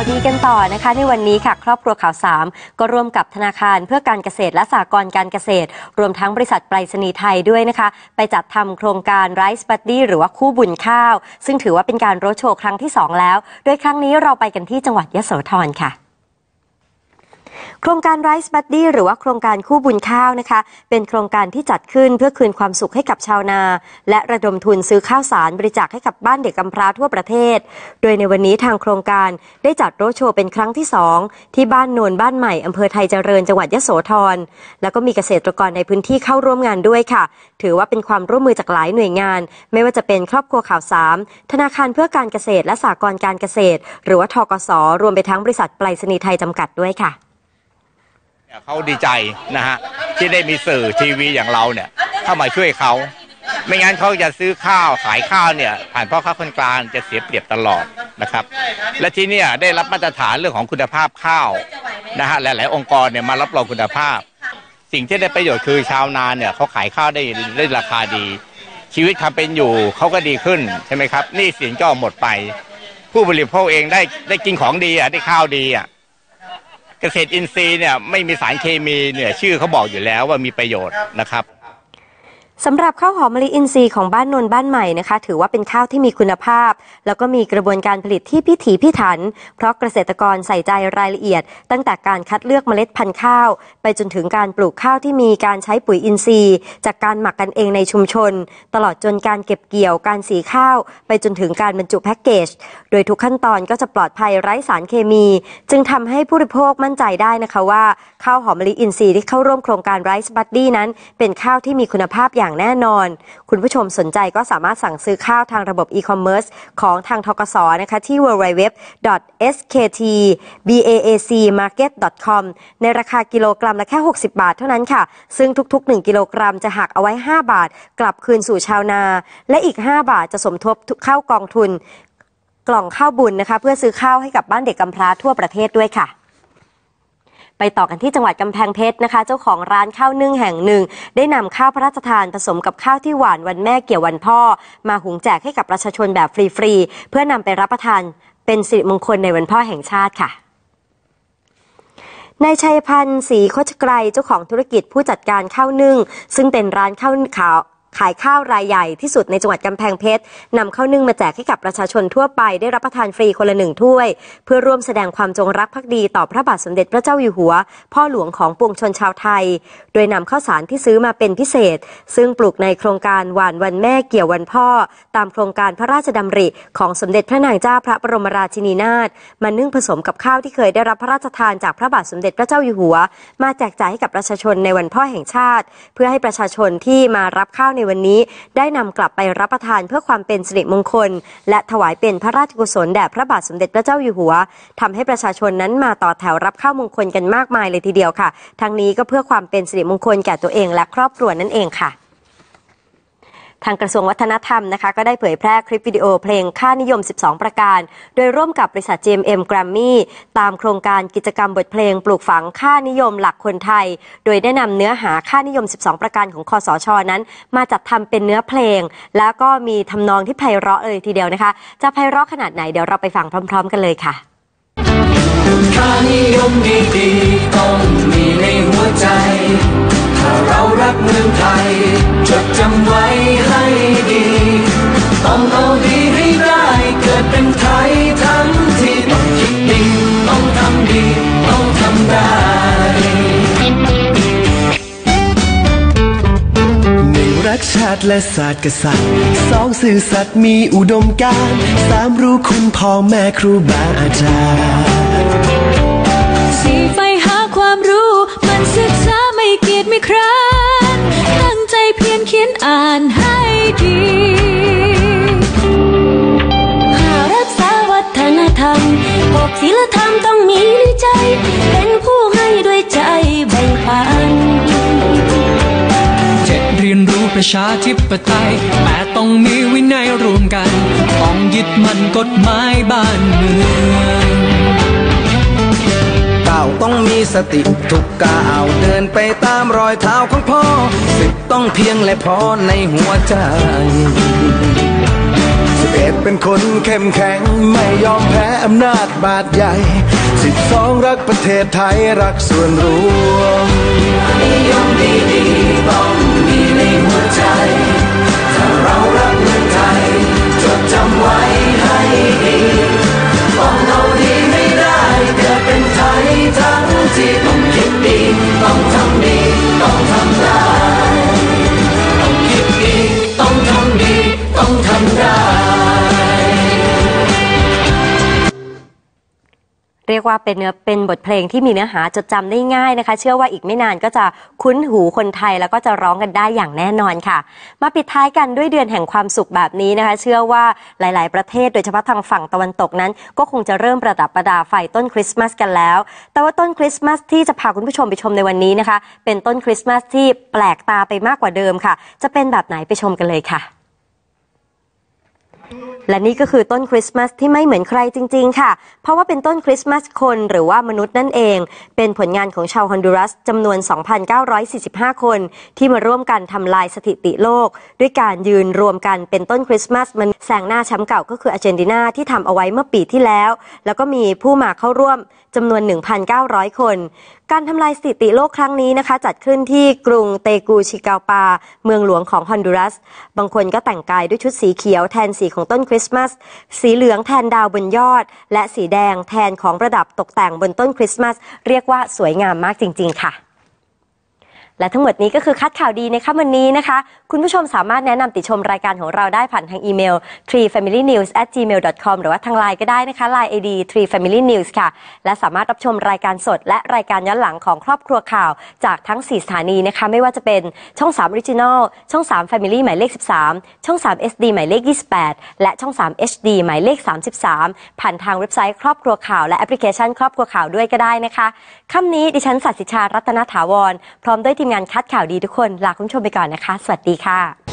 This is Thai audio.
ดีกันต่อนะคะในวันนี้ค่ะครอบครัวข่าว3ก็ร่วมกับธนาคารเพื่อการเกษตรและสหกรณ์การเกษตรรวมทั้งบริษัทไปรษณีย์ไทยด้วยนะคะไปจัดทำโครงการ Rice Buddy หรือว่าคู่บุญข้าวซึ่งถือว่าเป็นการโรดโชว์ครั้งที่2แล้วโดยครั้งนี้เราไปกันที่จังหวัดยโสธรค่ะโครงการ Rice Buddy หรือว่าโครงการคู่บุญข้าวนะคะเป็นโครงการที่จัดขึ้นเพื่อคืนความสุขให้กับชาวนาและระดมทุนซื้อข้าวสารบริจาคให้กับบ้านเด็กกำพร้าทั่วประเทศโดยในวันนี้ทางโครงการได้จัดโรดโชว์เป็นครั้งที่2ที่บ้านโนนบ้านใหม่อำเภอไทยเจริญจังหวัดยโสธรแล้วก็มีเกษตรกรในพื้นที่เข้าร่วมงานด้วยค่ะถือว่าเป็นความร่วมมือจากหลายหน่วยงานไม่ว่าจะเป็นครอบครัวข่าว3ธนาคารเพื่อการเกษตรและสหกรณ์การเกษตรหรือว่าธกส.รวมไปทั้งบริษัทไปรษณีย์ไทยจำกัดด้วยค่ะเขาดีใจนะฮะที่ได้มีสื่อทีวีอย่างเราเนี่ยเข้ามาช่วยเขาไม่งั้นเขาจะซื้อข้าวขายข้าวเนี่ยผ่านพ่อค้าคนกลางจะเสียเปรียบตลอดนะครับและที่เนี่ยได้รับมาตรฐานเรื่องของคุณภาพข้าวนะฮะหลายๆองค์กรเนี่ยมารับรองคุณภาพสิ่งที่ได้ประโยชน์คือชาวนาเนี่ยเขาขายข้าวได้ราคาดีชีวิตความเป็นอยู่เขาก็ดีขึ้นใช่ไหมครับหนี้สินก็หมดไปผู้บริโภคเองได้กินของดีอ่ะได้ข้าวดีอ่ะเกษตรอินทรีย์เนี่ยไม่มีสารเคมีเนี่ยชื่อเขาบอกอยู่แล้วว่ามีประโยชน์นะครับสำหรับข้าวหอมมะลิอินทรีย์ของบ้านนนบ้านใหม่นะคะถือว่าเป็นข้าวที่มีคุณภาพแล้วก็มีกระบวนการผลิตที่พิถีพิถันเพราะเกษตรกรใส่ใจรายละเอียดตั้งแต่การคัดเลือกเมล็ดพันธุ์ข้าวไปจนถึงการปลูกข้าวที่มีการใช้ปุ๋ยอินทรีย์จากการหมักกันเองในชุมชนตลอดจนการเก็บเกี่ยวการสีข้าวไปจนถึงการบรรจุแพ็กเกจโดยทุกขั้นตอนก็จะปลอดภัยไร้สารเคมีจึงทำให้ผู้บริโภคมั่นใจได้นะคะว่าข้าวหอมมะลิอินทรีย์ที่เข้าร่วมโครงการ Rice Buddy นั้นเป็นข้าวที่มีคุณภาพอย่างแน่นอนคุณผู้ชมสนใจก็สามารถสั่งซื้อข้าวทางระบบอีคอมเมิร์ซของทางธกส.นะคะที่ www.sktbaacmarket.com ในราคากิโลกรัมละแค่60 บาทเท่านั้นค่ะซึ่งทุกๆ1กิโลกรัมจะหักเอาไว้5 บาทกลับคืนสู่ชาวนาและอีก5 บาทจะสมทบเข้ากองทุนกล่องข้าวบุญนะคะเพื่อซื้อข้าวให้กับบ้านเด็กกำพร้าทั่วประเทศด้วยค่ะไปต่อกันที่จังหวัดกำแพงเพชรนะคะเจ้าของร้านข้าวนึ่งแห่งหนึ่งได้นำข้าวพระราชทานผสมกับข้าวที่หวานวันแม่เกี่ยววันพ่อมาหุงแจกให้กับประชาชนแบบฟรีๆเพื่อนำไปรับประทานเป็นสิริมงคลในวันพ่อแห่งชาติค่ะนายชัยพันธ์ศรีโคชไกรเจ้าของธุรกิจผู้จัดการข้าวนึ่งซึ่งเป็นร้านข้าวขายข้าวรายใหญ่ที่สุดในจังหวัดกำแพงเพชรนำข้าวนึ่งมาแจกให้กับประชาชนทั่วไปได้รับประทานฟรีคนละ1 ถ้วยเพื่อร่วมแสดงความจงรักภักดีต่อพระบาทสมเด็จพระเจ้าอยู่หัวพ่อหลวงของปวงชนชาวไทยโดยนำข้าวสารที่ซื้อมาเป็นพิเศษซึ่งปลูกในโครงการหวานวันแม่เกี่ยววันพ่อตามโครงการพระราชดำริของสมเด็จพระนางเจ้าพระบรมราชินีนาถมานึ่งผสมกับข้าวที่เคยได้รับพระราชทานจากพระบาทสมเด็จพระเจ้าอยู่หัวมาแจกจ่ายให้กับประชาชนในวันพ่อแห่งชาติเพื่อให้ประชาชนที่มารับข้าวในวันนี้ได้นำกลับไปรับประทานเพื่อความเป็นสิริมงคลและถวายเป็นพระราชกุศลแด่พระบาทสมเด็จพระเจ้าอยู่หัวทำให้ประชาชนนั้นมาต่อแถวรับข้าวมงคลกันมากมายเลยทีเดียวค่ะทั้งนี้ก็เพื่อความเป็นสิริมงคลแก่ตัวเองและครอบครัวนั่นเองค่ะทางกระทรวงวัฒนธรรมนะคะก็ได้เผยแพร่คลิปวิดีโอเพลงค่านิยม12ประการโดยร่วมกับบริษัท GMM Grammy ตามโครงการกิจกรรมบทเพลงปลูกฝังค่านิยมหลักคนไทยโดยได้นำเนื้อหาค่านิยม12ประการของคสช.นั้นมาจัดทำเป็นเนื้อเพลงแล้วก็มีทำนองที่ไพเราะเลยทีเดียวนะคะจะไพเราะขนาดไหนเดี๋ยวเราไปฟังพร้อมๆกันเลยค่ะค่านิยมดีๆต้องมีในหัวใจถ้าเรารักเมืองไทยจดจำไว้ให้ดีต้องเอาดีให้ได้เกิดเป็นไทยทั้งที่ต้องคิดดีต้องทำดีต้องทำได้1รักชาติและศาสตร์กษัตริย์2ซื่อสัตย์มีอุดมการณ์3รู้คุณพ่อแม่ครูบาอาจารย์ 4ไปหาความรู้มันศึกษาไม่เกียจไม่คร้านตั้งใจเพียรเขียนอ่านให้ดี5รักษาวัฒนธรรม6ศีลธรรมต้องมีด้วยใจเป็นผู้ให้ด้วยใจแบ่งปัน 7เรียนรู้ประชาธิปไตย8ต้องมีวินัยรวมกันต้องยึดมั่นกฎหมายบ้านเมือง9ต้องมีสติทุกก้าวเดินไปตามรอยเท้าของพ่อ10ต้องเพียงและพอในหัวใจ11 ษเป็นคนเข้มแข็งไม่ยอมแพ้อำนาจบาดใหญ่12รักประเทศไทยรักส่วนรวมนิยมดีๆต้องมีในหัวใจถ้าเรารักเมืองไทยจดจำไว้ให้ดีต้องเอาดีไม่ได้เกิดเป็นไทยทั้งที่ต้องคิดดีต้องทำดีต้องทำได้ต้องคิดดีต้องทำดีต้องทำได้เรียกว่าเป็นบทเพลงที่มีเนื้อหาจดจำได้ง่ายนะคะเชื่อว่าอีกไม่นานก็จะคุ้นหูคนไทยแล้วก็จะร้องกันได้อย่างแน่นอนค่ะมาปิดท้ายกันด้วยเดือนแห่งความสุขแบบนี้นะคะเชื่อว่าหลายๆประเทศโดยเฉพาะทางฝั่งตะวันตกนั้นก็คงจะเริ่มประดับประดาไฟต้นคริสต์มาสกันแล้วแต่ว่าต้นคริสต์มาสที่จะพาคุณผู้ชมไปชมในวันนี้นะคะเป็นต้นคริสต์มาสที่แปลกตาไปมากกว่าเดิมค่ะจะเป็นแบบไหนไปชมกันเลยค่ะและนี่ก็คือต้นคริสต์มาสที่ไม่เหมือนใครจริงๆค่ะเพราะว่าเป็นต้นคริสต์มาสคนหรือว่ามนุษย์นั่นเองเป็นผลงานของชาวฮอนดูรัสจำนวน 2,945 คนที่มาร่วมกันทำลายสถิติโลกด้วยการยืนรวมกันเป็นต้นคริสต์มาสมันแซงหน้าแชมป์เก่าก็คืออาร์เจนตินาที่ทำเอาไว้เมื่อปีที่แล้วแล้วก็มีผู้มาเข้าร่วมจำนวน 1,900 คนการทำลายสถิติโลกครั้งนี้นะคะจัดขึ้นที่กรุงเตกูชิกาปาเมืองหลวงของฮอนดูรัสบางคนก็แต่งกายด้วยชุดสีเขียวแทนสีของต้นคริสต์มาสสีเหลืองแทนดาวบนยอดและสีแดงแทนของประดับตกแต่งบนต้นคริสต์มาสเรียกว่าสวยงามมากจริงๆค่ะและทั้งหมดนี้ก็คือคัดข่าวดีในค่ำวันนี้นะคะคุณผู้ชมสามารถแนะนำติชมรายการของเราได้ผ่านทางอีเมล treefamilynews@gmail.com หรือว่าทางไลน์ก็ได้นะคะ Line ID treefamilynews ค่ะและสามารถรับชมรายการสดและรายการย้อนหลังของครอบครัวข่าวจากทั้ง4สถานีนะคะไม่ว่าจะเป็นช่อง3 Original ช่อง3 Family หมายเลข13ช่อง3 SD หมายเลข28และช่อง3 HD หมายเลข33ผ่านทางเว็บไซต์ครอบครัวข่าวและแอปพลิเคชันครอบครัวข่าวด้วยก็ได้นะคะค่ำนี้ดิฉันศศิชารัตนถาวรพร้อมด้วยทีมงานคัดข่าวดีทุกคนลาคุณผู้ชมไปก่อนนะคะสวัสดีค่ะ